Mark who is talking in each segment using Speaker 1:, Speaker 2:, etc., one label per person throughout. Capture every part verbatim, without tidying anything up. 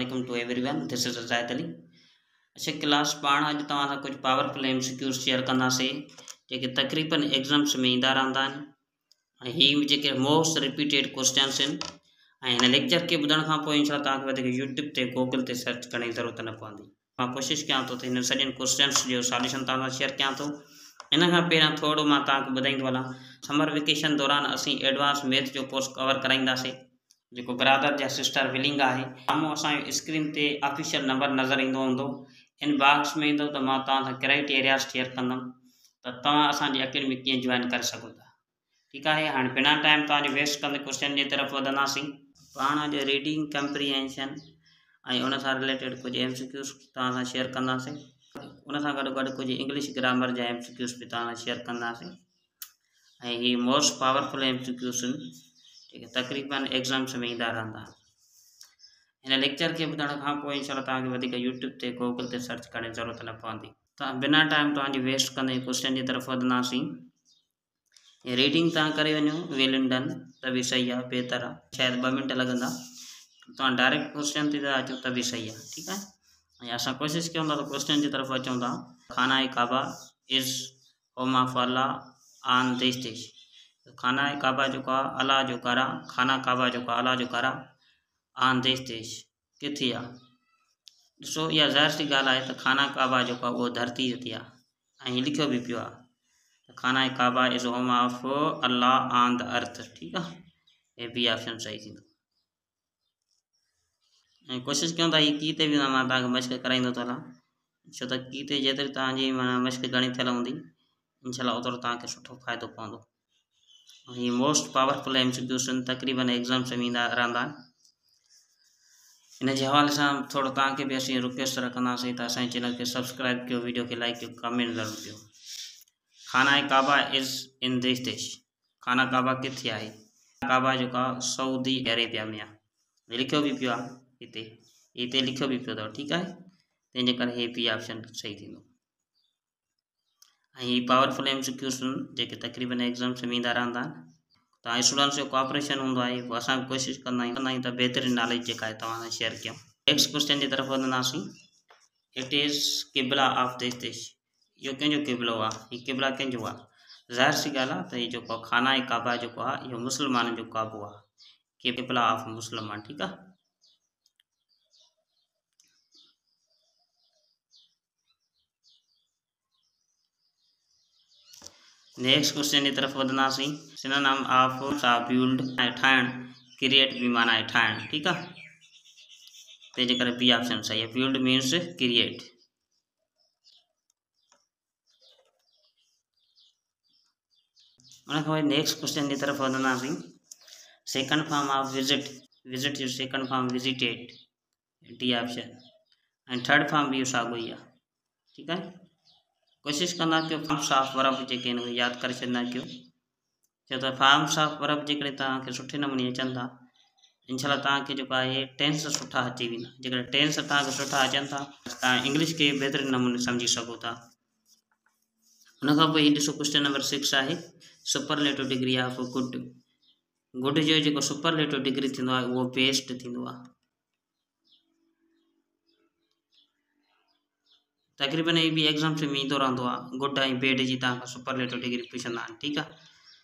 Speaker 1: वालेकुम to everyone, this is Zahid Ali. अच्छा class पाण अॼु तव्हां सां कुझु powerful M C Qs share कंदासीं जेके तक़रीबन एग्ज़ाम्स में ईंदा रहंदा आहिनि। ऐं हीअ जेके मोस्ट रिपीटेड क्वेश्चन्स आहिनि ऐं हिन लेक्चर खे ॿुधण खां पोइ इनशाला तव्हांखे वधीक यूट्यूब ते गूगल ते सर्च करण जी ज़रूरत न पवंदी। मां कोशिशि कयां थो त हिन सॼनि क्वेश्चन्स जो सॉल्यूशन तव्हां सां शेयर कयां थो। इन खां पहिरियां थोरो मां तव्हांखे ॿुधाईंदो हलां, समर वेकेशन दौरान असीं एडवांस मैथ जो कोर्स कवर कराईंदासीं जेको ब्रादर या सिस्टर विलिंग आहे। साम्हूं असांजो स्क्रीन ते ऑफिशियल नंबर नज़र ईंदो हूंदो, इन बॉक्स में ईंदो त मां तव्हां सां क्राइटेरिया शेयर कंदुमि त तव्हां असांजी अकेडमी कीअं जॉइन करे सघो था। ठीकु आहे, हाणे बिना टाइम तव्हांजो वेस्ट कंदे क्वेश्चन जी तरफ़ वधंदासीं। पाण अॼु रीडिंग कंप्रीहेंशन ऐं उन सां रिलेटेड कुझु एम सी क्यूज़ तव्हां सां शेयर कंदासीं। उन सां गॾु गॾु कुझु इंग्लिश ग्रामर जा एम सी क्यूज़ बि तव्हां सां शेयर कंदासीं। ऐं हीअ most powerful M C Qs आहिनि जेके तक़रीबन एग्ज़ाम्स में ईंदा रहंदा आहिनि। हिन लेक्चर के ॿुधण खां पोइ इनशाला तव्हांखे वधीक यूट्यूब ते गूगल ते सर्च करण जी ज़रूरत न पवंदी। तव्हां बिना टाइम तव्हांजी वेस्ट कंदे क्वेश्चन जी तरफ़ वधंदासीं। रीडिंग तव्हां करे वञो वेल एंड डन त बि सही आहे, बहितर आहे, शायदि ॿ मिंट लॻंदा। तव्हां डायरेक्ट क्वेश्चन ते था अचो त बि सही आहे। ठीकु आहे, ऐं असां कोशिशि कयूं था त क्वेश्चन जी तरफ़ अचूं था। खाना ए Kaaba is home of Allah on this देश। खाना ए काबा जेको आहे अल्लाह जो घर आहे, खाना काबा जेको आहे अल्लाह जो घर आहे, ऑन दिस देश किथे आहे। ॾिसो इहा ज़ाहिर सी ॻाल्हि आहे त खाना काबा जेको आहे उहो धरती ते आहे ऐं हीअ लिखियो बि पियो आहे खाना ए Kaaba is home of Allah on the earth. ठीकु आहे, हे बी ऑप्शन सही थींदो। ऐं कोशिशि कयूं था हीअ की ते बि मां तव्हांखे मश्क कराईंदो थो हलां, छो त की ते जेतिरी तव्हांजी माना मश्क घणी थियल हूंदी इनशाला ओतिरो तव्हांखे सुठो फ़ाइदो पवंदो। ये most powerful M C Qs तक़रीबन एग्ज़ाम्स में ईंदा रहंदा आहिनि। इन जे हवाले सां थोरो तव्हांखे बि असीं रिक्वेस्ट रखंदासीं त असांजे चैनल खे सब्सक्राइब कयो, वीडियो खे लाइक कयो, कमेंट ज़रूरु कयो। खाना ए काबा इज़ इन दिस देश, खाना काबा किथे आहे। काबा जेको आहे सऊदी अरेबिया में आहे, लिखियो बि पियो आहे हिते, हिते लिखियो बि पियो अथव। ठीकु आहे, तंहिंजे करे हे बि ऑप्शन सही थींदो। ऐं हीअ पावरफुल एम सी क्यूज़ जेके तक़रीबन एग्ज़ाम्स में ईंदा रहंदा आहिनि। तव्हां स्टूडेंट्स जो कोऑपरेशन हूंदो आहे, पोइ असां बि कोशिशि कंदा आहियूं कंदा आहियूं त बहितरीन नॉलेज जेका आहे तव्हां सां शेयर कयूं। नेक्स्ट क्वेश्चन जी तरफ़ वधंदासीं। इट इज़ किबला ऑफ दिस देश, इहो कंहिंजो किबलो आहे, हीउ किबला कंहिंजो आहे। ज़ाहिर सी ॻाल्हि आहे त हीउ जेको खाना ए काबा जेको आहे इहो मुस्लमाननि जो काबो आहे, किबला ऑफ मुस्लमान। ठीकु आहे, नेक्स्ट क्वेश्चन की तरफ वधंदासीं। सिनोनिम ऑफ सा बिल्ड ऐं ठाहिण, क्रिएट भी माना आहे ठाहिण। ठीकु आहे, तंहिंजे करे बी ऑप्शन सही आहे, बिल्ड मीन्स क्रिएट। उन खां पोइ नेक्स्ट क्वेश्चन की तरफ वधंदासीं। Second form of visit, visit जो second form visited, D option. ऐं थर्ड फॉर्म भी साॻियो ई आहे। ठीकु आहे, कोशिशि कंदा कयो फॉर्म्स ऑफ वर्ब जेके आहिनि उहे यादि करे छॾंदा कयो, छो त फॉर्म्स ऑफ वर्ब जेकॾहिं तव्हांखे सुठे नमूने अचनि था इनशाला तव्हांखे जेको आहे टेंस सुठा अची वेंदा। जेकॾहिं टेंस तव्हांखे सुठा अचनि था तव्हां इंग्लिश खे बहितरीन नमूने सम्झी सघो था। उन खां पोइ हीउ ॾिसो क्वेश्चन नंबर सिक्स आहे, superlative degree of good. Good जो जेको सुपरलेटिव डिग्री थींदो आहे उहो बेस्ट थींदो आहे। तक़रीबन ये भी एग्जाम्स में ईंदो रहंदो आहे, गुड ऐं बेड जी तव्हांखां सुपरलेटिव डिग्री पुछंदा आहिनि। ठीकु आहे,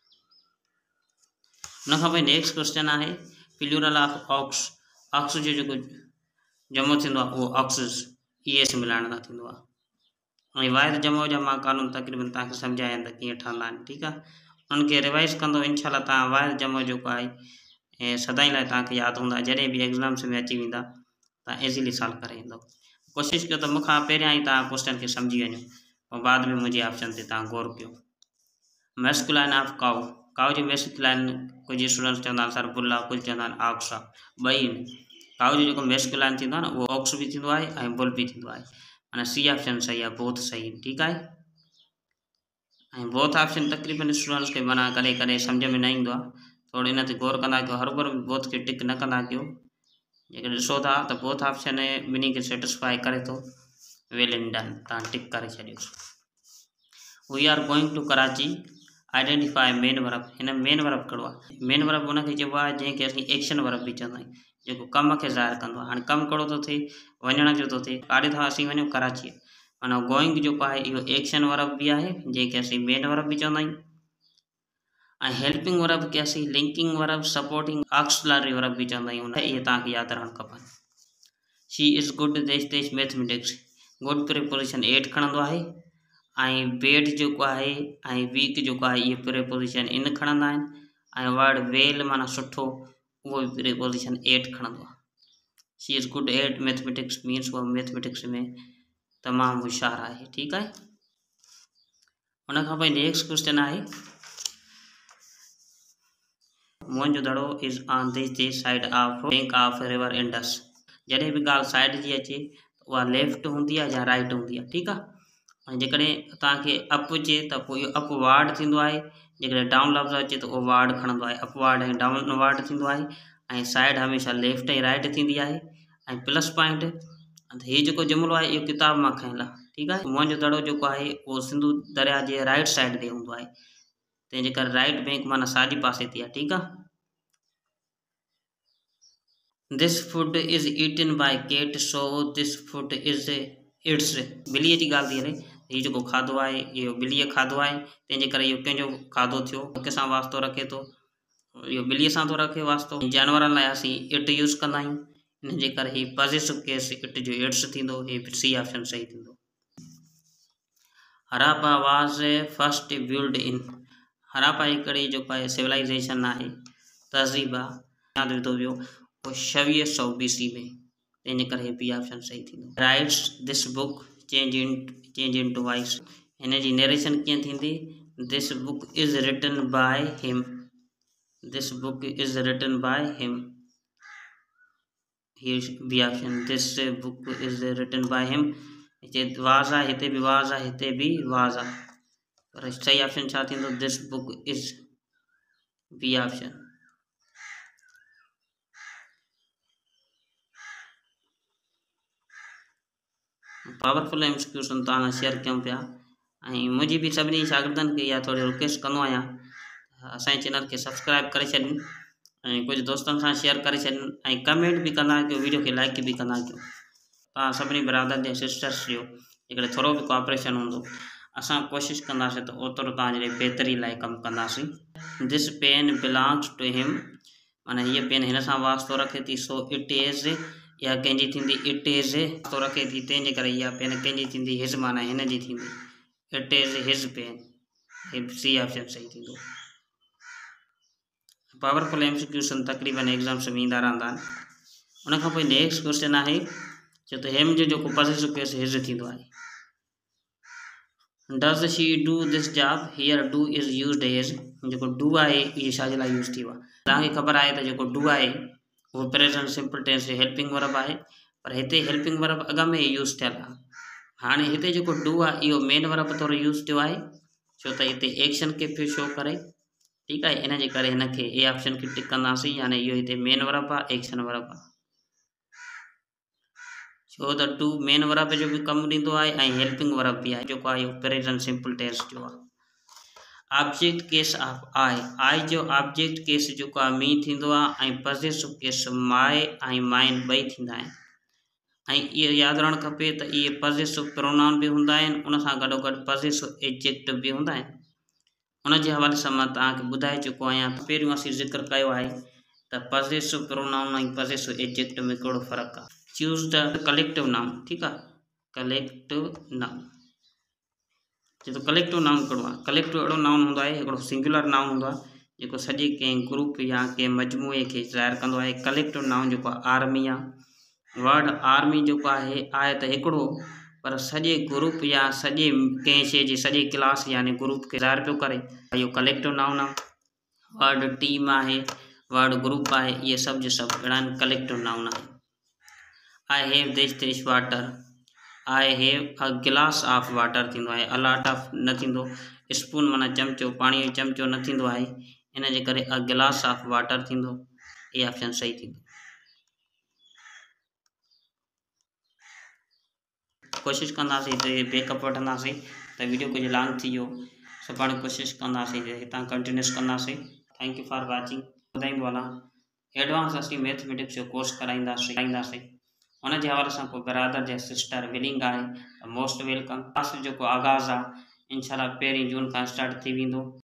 Speaker 1: उन खां पोइ नेक्स्ट क्वेश्चन आहे प्लूरल ऑफ ऑक्स। ऑक्स जो जेको जमो थींदो आहे उहो ऑक्सिस, ई एस मिलाइण सां थींदो आहे। ऐं वाहिद जमो जा मां कानून तक़रीबन तव्हांखे सम्झाया आहिनि त कीअं ठहंदा आहिनि। ठीकु आहे, उनखे रिवाइज़ कंदो इनशाला तव्हां वाहिद जमो जेको आहे ऐं सदाईं लाइ तव्हांखे यादि हूंदा, जॾहिं बि एग्ज़ाम्स में अची वेंदा तव्हां इज़ीली सॉल्व करे ईंदो। कोशिशि कयो त मूंखां पहिरियां ई तव्हां क्वेश्चन खे सम्झी वञो, पोइ बाद में मुंहिंजे ऑप्शन ते तव्हां गौर कयो। मैस्कुलाइन ऑफ काउ, काउ जो मैस्कुलाइन कुझु स्टूडेंट्स चवंदा आहिनि सर बुल आहे, कुझु चवंदा आहिनि ऑक्स आहे, ॿई आहिनि। काउ जो जेको मैस्कुलाइन थींदो आहे न उहो ऑक्स बि थींदो आहे ऐं बुल बि थींदो आहे, माना सी ऑप्शन सही आहे, बोथ सही। ठीकु आहे, ऐं बोथ ऑप्शन तक़रीबन स्टूडेंट्स खे माना कॾहिं कॾहिं सम्झ में न ईंदो आहे, थोरो इन ते गौर कंदा कयो, हर बार बोथ खे टिक न कंदा कयो। जेकर ॾिसो था त बोथ ऑप्शन ॿिन्ही खे सेटिस्फाई करे थो, वेल एंड डन, तव्हां टिक करे छॾियोसि। We are going to Karachi, identify main verb. हिन मेन वर्ब कहिड़ो आहे, मेन वर्ब उनखे चइबो आहे जंहिंखे असीं एक्शन वर्ब बि चवंदा आहियूं, जेको कम खे ज़ाहिर कंदो आहे। हाणे कमु कहिड़ो थो थिए, वञण जो थो थिए, काॾे था असीं वञूं, कराची। माना गोइंग जेको आहे इहो एक्शन वर्ब बि आहे, जंहिंखे असीं मेन वर्ब बि चवंदा आहियूं। ऐं हेल्पिंग वर्ब खे असीं linking verb, supporting auxiliary verb बि चवंदा आहियूं। इहे तव्हांखे यादि रहणु खपनि। शी इज़ गुड देश देश मैथमेटिक्स, गुड प्रिपोजिशन एट खणंदो आहे, ऐं बेड जेको आहे ऐं वीक जेको आहे इहे प्रिपोजिशन इन खणंदा आहिनि, ऐं वर्ड वेल माना सुठो उहो बि प्रिपोजिशन एट खणंदो आहे। She is good at mathematics means उहा मैथमेटिक्स में तमामु होशियारु आहे। ठीकु आहे। उन खां पोइ नेक्स्ट क्वेश्चन आहे, मुंहिंजो दड़ो is on this this side of bank of river Indus. जॾहिं बि ॻाल्हि साइड जी अचे उहा लेफ्ट हूंदी आहे या राइट हूंदी आहे। ठीकु आहे। ऐं जेकॾहिं तव्हांखे अप अचे त पोइ इहो अपवार्ड थींदो आहे, जेकॾहिं डाउन लफ़्ज़ अचे त उहो वार्ड खणंदो आहे, अपवार्ड ऐं डाउन वार्ड थींदो आहे, ऐं साइड हमेशह लेफ्ट ऐं राइट थींदी आहे। ऐं प्लस पॉइंट, हीउ जेको जुमिलो आहे इहो किताब मां खयल आहे। ठीकु आहे। मुंहिंजो दड़ो जेको आहे उहो सिंधु दरिया जे राइट साइड ते हूंदो आहे, तंहिंजे करे राइट बैंक माना साॼे पासे ते आहे। ठीकु आहे। This food is eaten by cat so this food is its. ॿिलीअ जी ॻाल्हि थी हले, हीउ जेको खाधो आहे इहो ॿिलीअ खाधो आहे, तंहिंजे करे इहो कंहिंजो खाधो थियो, कंहिंसां वास्तो रखे थो, इहो ॿिलीअ सां थो रखे वास्तो। जानवरनि लाइ असीं इट यूज़ कंदा आहियूं, इन जे करे हीउ पॉज़िटिव केस इट जो इट्स थींदो, हीउ सी ऑप्शन सही थींदो। Harappa was first built in. Harappa हिकिड़ी जेको आहे सिविलाइज़ेशन आहे, तहज़ीब आहे, यादि विधो वियो, वो छवीह सौ बीसी में, तंहिंजे करे बी ऑप्शन सही थींदो। Writes this book change in change in to voice. हिन जी नरेशन कीअं थींदी, this book is written by him, this book is written by him, हीअ B option, this book is written by him. हिते was आहे, हिते बि was आहे, हिते बि वाज़ आहे, पर सही ऑप्शन छा थींदो, this book is, B option. Powerful MCQs तव्हां शेयर कयूं पिया, ऐं मुंहिंजी बि सभिनी शागिर्दनि खे इहा थोरी रिक्वेस्ट कंदो आहियां, असांजे चैनल खे सब्सक्राइब करे छॾनि ऐं कुझु दोस्तनि सां शेयर करे छॾनि, ऐं कमेंट बि कंदा कयो, वीडियो खे लाइक बि कंदा कयो। तव्हां सभिनी ब्रदर जे सिस्टर्स जो जेकॾहिं थोरो बि कोऑपरेशन हूंदो, असां कोशिशि कंदासीं त ओतिरो तव्हांजे बहितरी लाइ कमु कंदासीं। This pen belongs to him, माना हीअ पेन हिन सां वास्तो रखे थी, सो इट इज़, इहा कंहिंजी थींदी, इट इज़ तो रखे थी, तंहिंजे करे इहा पेन कंहिंजी थींदी, हिज़ माना हिन जी थींदी, it is his pen, C option सही थींदो। पावरफुल एमसीक्यूज़ तक़रीबन एग्ज़ाम्स में ईंदा रहंदा आहिनि। उन खां पोइ नेक्स्ट क्वेश्चन आहे, छो त हेम जो जेको पॉज़िटिव केस हिज़ थींदो आहे। Does she do this job, here do is used as, जेको डू आहे इहो छाजे लाइ यूज़ थी वियो आहे। तव्हांखे ख़बर आहे त जेको डू आहे उहो प्रेज़ेंट सिंपल टेंस जो हेल्पिंग वर्ब आहे, पर हिते हेल्पिंग वर्ब अॻ में ई यूज़ थियल आहे। हाणे हिते जेको डू आहे इहो मेन वर्ब तौरु यूज़ थियो आहे, छो त हिते एक्शन खे पियो शो करे। ठीकु आहे। इन जे करे हिन खे ए ऑप्शन खे टिक कंदासीं, यानी इहो हिते मेन वर्ब आहे, एक्शन वर्ब आहे, छो त टू मेन वर्ब जो बि कमु ॾींदो आहे ऐं हेल्पिंग वर्ब बि आहे, जेको आहे इहो प्रेज़ेंट सिंपल टेंस जो आहे। Object case of I, I जो ऑब्जेक्ट केस जेको आहे मी थींदो आहे, ऐं पॉज़िटिव केस माए ऐं माइन ॿई थींदा आहिनि। ऐं इहो यादि रहणु खपे त इहे पॉज़िटिव प्रोनाउन बि हूंदा आहिनि, उन सां गॾोगॾु पॉज़िटिव एडजेक्टिव बि हूंदा आहिनि। उन जे हवाले सां मां तव्हांखे ॿुधाए चुको आहियां, पहिरियों असीं ज़िक्र कयो आहे त पॉज़िटिव प्रोनाउन ऐं पॉज़िटिव एडजेक्टिव में कहिड़ो फ़र्क़ु आहे। चूज़ द कलेक्टिव नाउन, ठीकु आहे, कलेक्टिव नाउन, जेको कलेक्टिव नाउन कहिड़ो आहे, कलेक्टिव अहिड़ो नाउन हूंदो आहे, हिकिड़ो सिंगुलर नाउन हूंदो आहे, जेको सॼे कंहिं ग्रुप या कंहिं मजमूए खे ज़ाहिर कंदो आहे। कलेक्टिव नाउन जेको आहे आर्मी आहे, वर्ड आर्मी जेको आहे आहे त हिकिड़ो, पर सॼे ग्रुप या सॼे कंहिं शइ जे सॼे क्लास यानी ग्रुप खे ज़ाहिर पियो करे, इहो कलेक्टिव नाउन आहे। वर्ड टीम आहे, वर्ड ग्रुप आहे, इहे सभु जे सभु अहिड़ा आहिनि, कलेक्टिव नाउन आहे। I have this this water, I have a glass of water थींदो आहे, अ लॉट ऑफ न थींदो, स्पून माना चमचो, पाणीअ जो चमचो न थींदो आहे, इन जे करे अ गिलास ऑफ वाटर थींदो, ये ऑप्शन सही थींदो। कोशिशि कंदासीं त बैकअप वठंदासीं, त वीडियो कुझु लॉन्ग थी वियो, सुभाणे कोशिशि कंदासीं हितां कंटिन्यूस कंदासीं। Thank you for watching. ॿुधाईंदो हलां एडवांस असीं मैथमेटिक्स जो कोर्स कराईंदासीं कराईंदासीं उन जे हवाले सां पोइ ब्रदर जे सिस्टर विलिंग आहे त मोस्ट वेलकम। क्लास जेको आगाज़ आहे इंशाल्लाह पहिरीं जून खां स्टार्ट थी वेंदो।